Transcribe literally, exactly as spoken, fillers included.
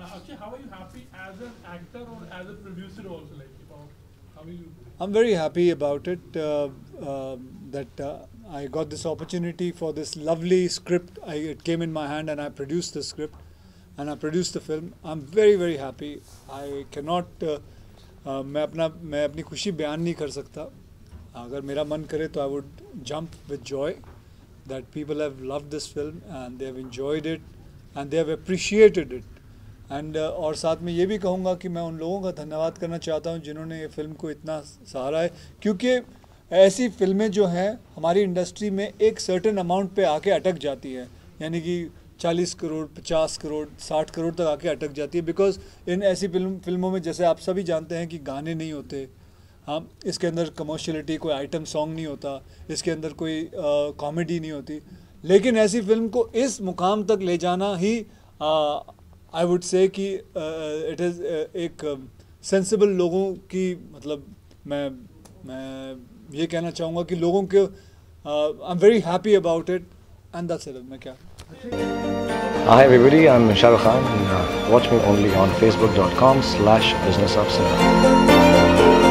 Akshay, how are you happy as an actor or as a producer also? Like, about how are you? I'm very happy about it uh, uh, that uh, I got this opportunity for this lovely script. I, it came in my hand and I produced the script and I produced the film. I'm very very happy. I cannot uh, uh, मैं अपना मैं अपनी खुशी बयान नहीं कर सकता. अगर मेरा मन करे तो I would jump with joy that people have loved this film and they have enjoyed it and they have appreciated it. And uh, और साथ में ये भी कहूँगा कि मैं उन लोगों का धन्यवाद करना चाहता हूँ जिन्होंने ये फिल्म को इतना सहारा है, क्योंकि ऐसी फिल्में जो हैं हमारी इंडस्ट्री में एक सर्टेन अमाउंट पे आके अटक जाती है, यानी कि चालीस करोड़ पचास करोड़ साठ करोड़ तक आके अटक जाती है. बिकॉज इन ऐसी फिल्म फिल्मों में जैसे आप सभी जानते हैं कि गाने नहीं होते, हाँ, इसके अंदर कमर्शियलिटी, कोई आइटम सॉन्ग नहीं होता, इसके अंदर कोई कॉमेडी uh, नहीं होती. लेकिन ऐसी फिल्म को इस मुकाम तक ले जाना ही uh, आई वुड से कि इट इज़ एक सेंसिबल uh, लोगों की, मतलब मैं मैं ये कहना चाहूँगा कि लोगों के I am very happy about it and that's it. मैं क्या Hi everybody, I'm Shah Rukh Khan. Watch me only on facebook dot com slash business of cinema.